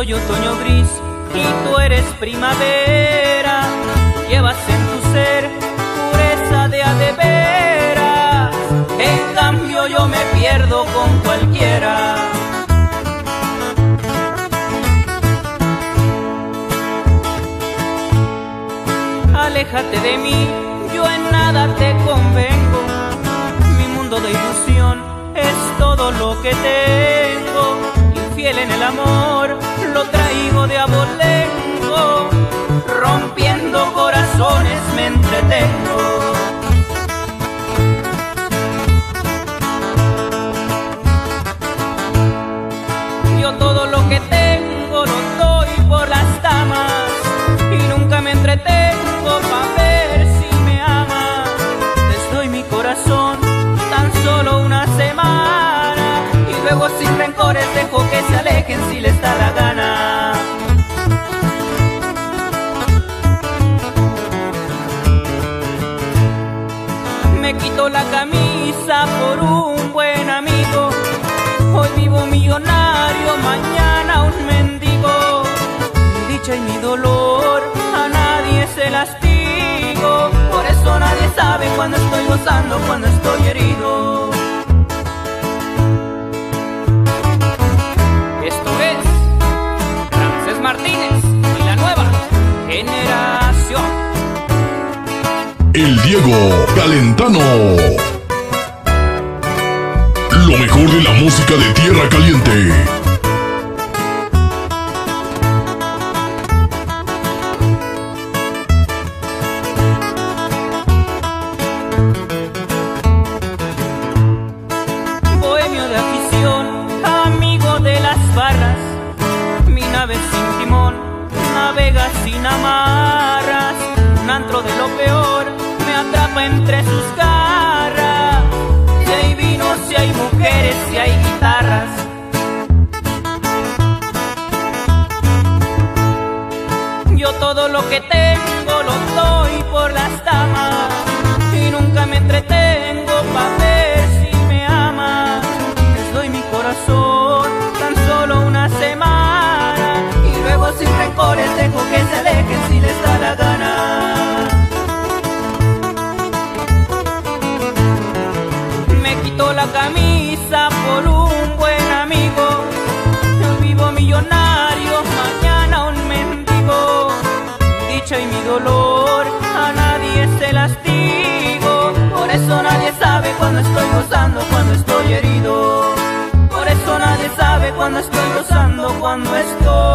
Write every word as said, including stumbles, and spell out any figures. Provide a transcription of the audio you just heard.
soy otoño gris y tú eres primavera. Llevas en tu ser pureza de a de veras. En cambio yo me pierdo con cualquiera. Aléjate de mí, yo en nada te convengo. Mi mundo de ilusión es todo lo que tengo. Infiel en el amor, lo traigo de abolengo. Rompiendo corazones me entretengo. Yo todo lo que tengo lo doy por las damas y nunca me entretengo pa' ver si me amas. Les doy mi corazón tan solo una semana y luego sin rencores dejo que se alejen si les da la gana. Me quito la camisa por un buen amigo. Hoy vivo millonario, mañana un mendigo. Mi dicha y mi dolor a nadie se las digo. Por eso nadie sabe cuando estoy gozando, cuando estoy herido. Esto es Ramsés Martínez y la nueva generación. El Diego Calentano. Lo mejor de la música de Tierra Caliente. Bohemio de afición, amigo de las barras. Mi nave sin timón, navega sin amarras. Un antro de lo peor me atrapa entre sus garras. Si hay vino, si hay mujeres, si hay guitarras. Yo todo lo que tengo lo doy por las damas y nunca me entretengo pa' ver si me amas. Les doy mi corazón tan solo una semana y luego sin rencores dejo que se alejen si les da la gana. La camisa por un buen amigo. Yo vivo millonario, mañana un mendigo. Mi dicha y mi dolor a nadie se las digo. Por eso nadie sabe cuando estoy gozando, cuando estoy herido. Por eso nadie sabe cuando estoy gozando, cuando estoy